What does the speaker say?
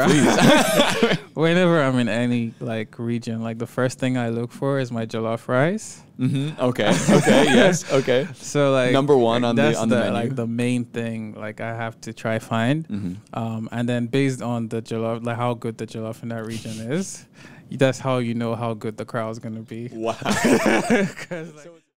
please. Whenever I'm in any like region, like the first thing I look for is my jollof rice. Okay. Okay. Yes. Okay. So like number one on that's the menu. like the main thing like I have to try find. And then based on the jollof, like how good the jollof in that region is, that's how you know how good the crowd's gonna be. Wow. 'Cause, like,